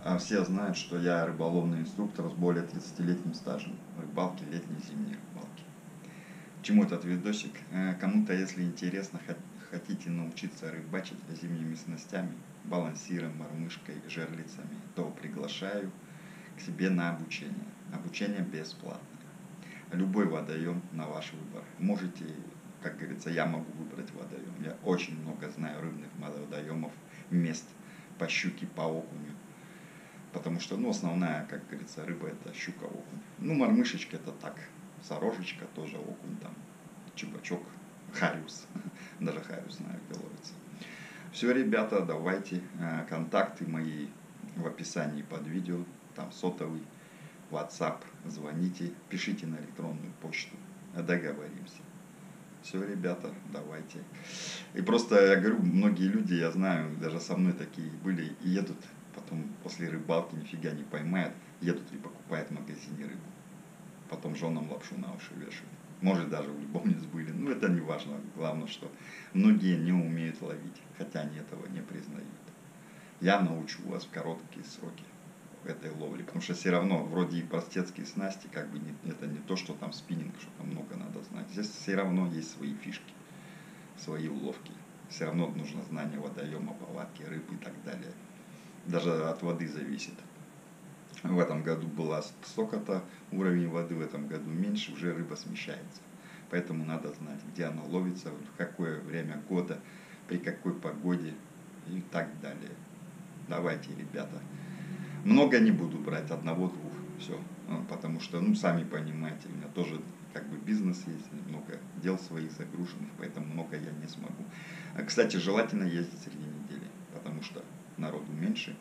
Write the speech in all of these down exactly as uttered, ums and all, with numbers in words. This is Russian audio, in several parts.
А все знают, что я рыболовный инструктор с более тридцатилетним стажем рыбалки, летней, зимней рыбалки. К чему этот видосик? Кому-то, если интересно, хотите научиться рыбачить зимними снастями, балансиром, мормышкой, жерлицами, то приглашаю к себе на обучение. Обучение бесплатное. Любой водоем на ваш выбор. Можете, как говорится, я могу выбрать водоем. Я очень много знаю рыбных водоемов, мест по щуке, по окуню. Потому что, ну, основная, как говорится, рыба это щука, окунь. Ну, мормышечка это так, сорожечка тоже окунь, там, чебачок, хариус. Даже хариус, знаю, где ловится. Все, ребята, давайте. Контакты мои в описании под видео. Там сотовый, WhatsApp, звоните, пишите на электронную почту. Договоримся. Все, ребята, давайте. И просто, я говорю, многие люди, я знаю, даже со мной такие были, и едут потом после рыбалки нифига не поймают, едут и покупают в магазине рыбу. Потом женам лапшу на уши вешают. Может, даже у любовниц были. Ну, это не важно. Главное, что многие не умеют ловить, хотя они этого не признают. Я научу вас в короткие сроки этой ловли. Потому что все равно, вроде и простецкие снасти, как бы не, это не то, что там спиннинг, что там много надо знать. Здесь все равно есть свои фишки, свои уловки. Все равно нужно знание водоема, повадки, рыб и так далее. Даже от воды зависит. В этом году было столько-то уровень воды, в этом году меньше, уже рыба смещается. Поэтому надо знать, где она ловится, в какое время года, при какой погоде и так далее. Давайте, ребята. Много не буду брать, одного-двух, все. Потому что, ну, сами понимаете, у меня тоже как бы бизнес есть, много дел своих загруженных, поэтому много я не смогу. Кстати, желательно ездить среди недели, потому что народу меньше,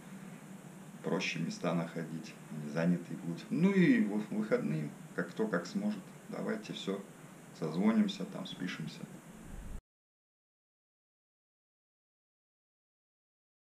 проще места находить, они заняты будут. Ну и в выходные, как кто как сможет. Давайте все, созвонимся, там спишемся.